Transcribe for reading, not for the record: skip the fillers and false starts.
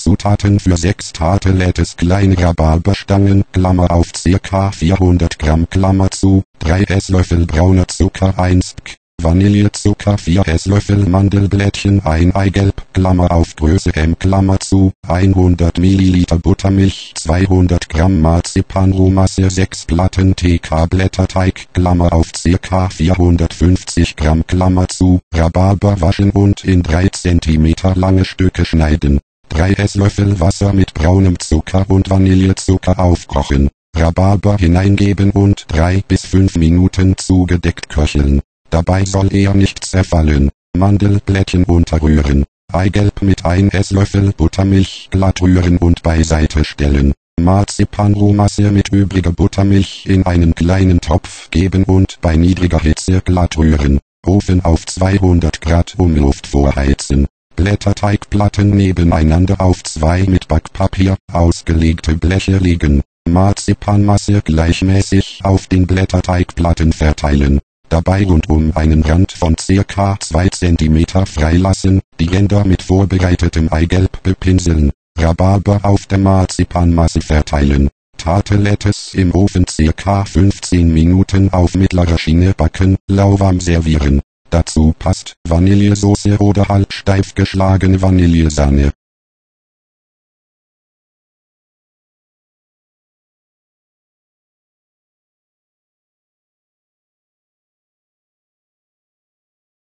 Zutaten für 6 Tartelettes: kleine Rhabarberstangen, Klammer auf, ca. 400 Gramm, Klammer zu, 3 Esslöffel brauner Zucker, 1 Sk Vanillezucker, 4 Esslöffel Mandelblättchen, ein Eigelb, Klammer auf, Größe M, Klammer zu, 100 Milliliter Buttermilch, 200 Gramm Marzipanrohmasse, 6 Platten TK-Blätterteig, Klammer auf, ca. 450 Gramm, Klammer zu, Rhabarber waschen und in 3 cm lange Stücke schneiden. 3 Esslöffel Wasser mit braunem Zucker und Vanillezucker aufkochen. Rhabarber hineingeben und 3 bis 5 Minuten zugedeckt köcheln. Dabei soll er nicht zerfallen. Mandelblättchen unterrühren. Eigelb mit 1 Esslöffel Buttermilch glatt rühren und beiseite stellen. Marzipanrohmasse mit übriger Buttermilch in einen kleinen Topf geben und bei niedriger Hitze glatt rühren. Ofen auf 200 Grad Umluft vorheizen. Blätterteigplatten nebeneinander auf 2 mit Backpapier ausgelegte Bleche legen. Marzipanmasse gleichmäßig auf den Blätterteigplatten verteilen. Dabei rund um einen Rand von ca. 2 cm freilassen, die Ränder mit vorbereitetem Eigelb bepinseln. Rhabarber auf der Marzipanmasse verteilen. Tartelettes im Ofen ca. 15 Minuten auf mittlerer Schiene backen, lauwarm servieren. Dazu passt Vanillesoße oder halb steif geschlagene Vanillesahne.